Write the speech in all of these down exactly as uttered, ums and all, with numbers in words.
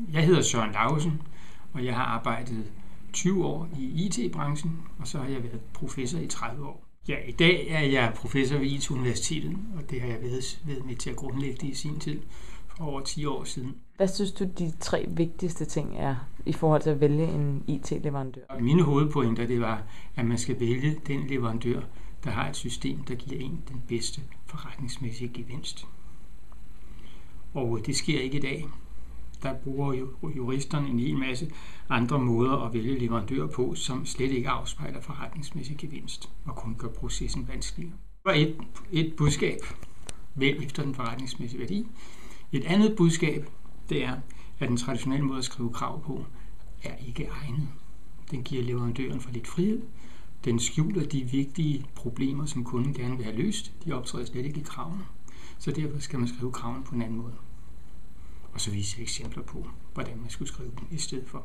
Jeg hedder Søren Lauesen, og jeg har arbejdet tyve år i I T-branchen, og så har jeg været professor i tredive år. Ja, i dag er jeg professor ved I T-universitetet, og det har jeg været, været med til at grundlægge det i sin tid for over ti år siden. Hvad synes du, de tre vigtigste ting er i forhold til at vælge en I T-leverandør? Mine hovedpointer det var, at man skal vælge den leverandør, der har et system, der giver en den bedste forretningsmæssige gevinst. Og det sker ikke i dag. Der bruger jo juristerne en hel masse andre måder at vælge leverandører på, som slet ikke afspejler forretningsmæssig gevinst og kun gør processen vanskeligere. Det var et, et budskab. Vælg efter den forretningsmæssige værdi. Et andet budskab, det er, at den traditionelle måde at skrive krav på, er ikke egnet. Den giver leverandøren for lidt frihed. Den skjuler de vigtige problemer, som kunden gerne vil have løst. De optræder slet ikke i kravene. Så derfor skal man skrive kravene på en anden måde. Og så viser jeg eksempler på, hvordan man skulle skrive dem i stedet for.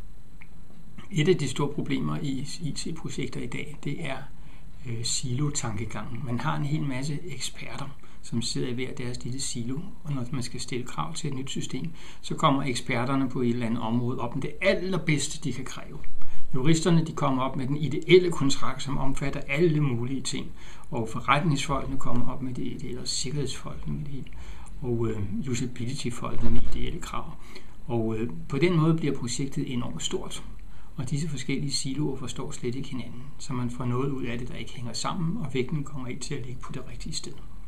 Et af de store problemer i I T-projekter i dag, det er øh, silo-tankegangen. Man har en hel masse eksperter, som sidder i hver deres lille silo, og når man skal stille krav til et nyt system, så kommer eksperterne på et eller andet område op med det allerbedste, de kan kræve. Juristerne de kommer op med den ideelle kontrakt, som omfatter alle mulige ting, og forretningsfolkene kommer op med det ideelle, og sikkerhedsfolkene med det, og øh, usability-folkene med ideelle krav. Og øh, på den måde bliver projektet enormt stort, og disse forskellige siloer forstår slet ikke hinanden, så man får noget ud af det, der ikke hænger sammen, og vægten kommer ikke til at ligge på det rigtige sted.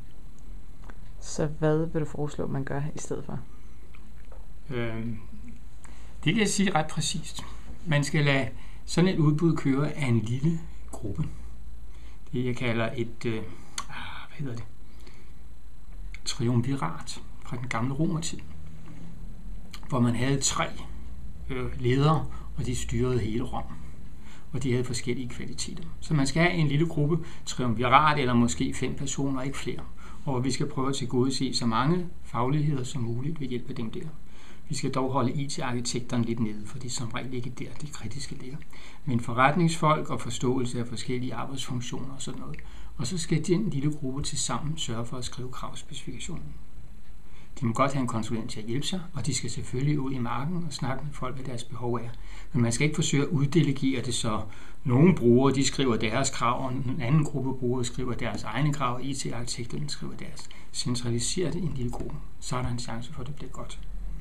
Så hvad vil du foreslå, man gør i stedet for? Øh, det kan jeg sige ret præcist. Man skal lade sådan et udbud køre af en lille gruppe. Det jeg kalder et, øh, hvad hedder det? triumvirat fra den gamle romertid, hvor man havde tre øh, ledere, og de styrede hele Rom, og de havde forskellige kvaliteter. Så man skal have en lille gruppe, triumvirat, eller måske fem personer, ikke flere, og vi skal prøve at tilgodese så mange fagligheder som muligt ved hjælp af dem der. Vi skal dog holde I T-arkitekterne lidt nede, for det er som regel ikke der, det kritiske ligger. Men forretningsfolk og forståelse af forskellige arbejdsfunktioner og sådan noget. Og så skal den lille gruppe til sammen sørge for at skrive kravspecifikationen. De må godt have en konsulent til at hjælpe sig, og de skal selvfølgelig ud i marken og snakke med folk, hvad deres behov er. Men man skal ikke forsøge at uddelegere det, så nogle brugere de skriver deres krav, og en anden gruppe brugere skriver deres egne krav, og I T-arkitekterne skriver deres. Centralisere det i en lille gruppe, så er der en chance for, at det bliver godt.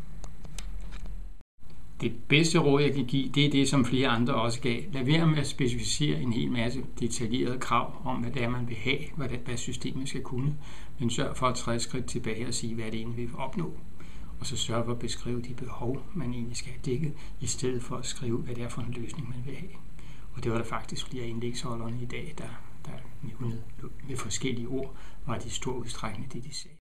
Det bedste råd, jeg kan give, det er det, som flere andre også gav. Lad være med at specificere en hel masse detaljerede krav om, hvad det er, man vil have, hvad, det, hvad systemet skal kunne, men sørg for at træde skridt tilbage og sige, hvad det egentlig vil opnå. Og så sørg for at beskrive de behov, man egentlig skal have dækket, i stedet for at skrive, hvad det er for en løsning, man vil have. Og det var der faktisk flere indlægsholderne i dag, der, der nævnede med forskellige ord, var det i stor udstrækning det, de sagde.